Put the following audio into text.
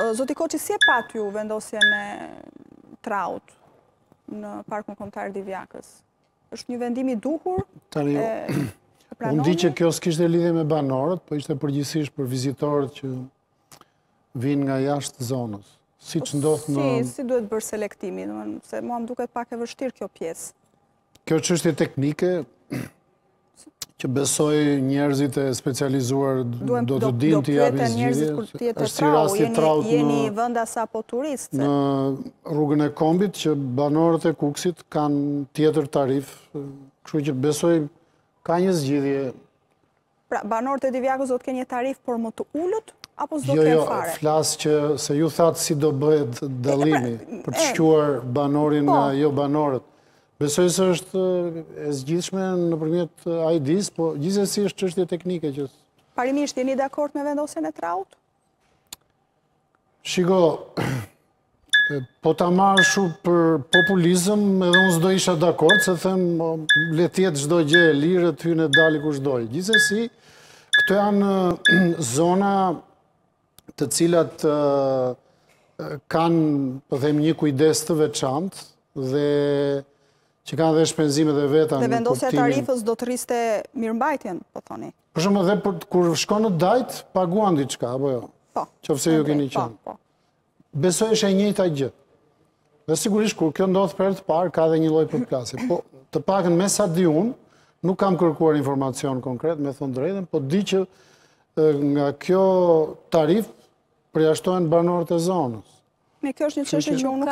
Zoti Koçi, si e pat ju vendosjen e traut në Parkun Kombëtar Divjakës? Është një vendim i duhur? Tani, unë di që kjo s'kishte lidhje me banorët, po ishte përgjithsisht për vizitorët që vinë nga jashtë zonës. Si duhet bërë selektimi, se mua më duket pak e vështirë kjo pjesë. Kjo çështje teknike që besoj njerëzit e specializuar do të dinë të japin zgjidhje. Është si rasti traut jeni vendas apo turist? Në rrugën e Kombit që banorët e Kukësit kanë tjetër tarif, kështu që besoj ka një zgjidhje. Pra, banorët e Divjakës do të kenë një tarif por më të ulët apo s'do kenë fare? Jo, flas që se ju thatë si do bëhet dallimi për të shquar banorin nga jo banorët. Besoj se është e zgjidhshme nëpërmjet ID-s, po gjithsesi është çështje teknike që... Parimisht, jeni dakord me vendosjen e traut? Shiko, po ta marr shumë për populizëm, edhe unë s'do isha dakord, se them, le të jetë çdo gjë e lirë, të hyjë e dalë kush doj. Gjithsesi, këto janë zona të cilat kanë, po them, një kujdes të veçantë dhe që kanë dhe shpenzimet e veta. Dhe vendosja e tarifës do të rriste mirëmbajtjen, po thoni? Për shumë edhe kur shkon në dajt, paguan diçka, apo jo? Po. Qofse ju keni qenë. Besoj është e njëjta gjë. Dhe sigurisht kur kjo ndodh për herë të parë, ka dhe një lloj përplasje. Po të paktën me sa di unë, nuk kam kërkuar informacion konkret, me thënë drejtën, po di që nga kjo tarif përjashtohen banorët e zonës. Me kjo është një çështje që unë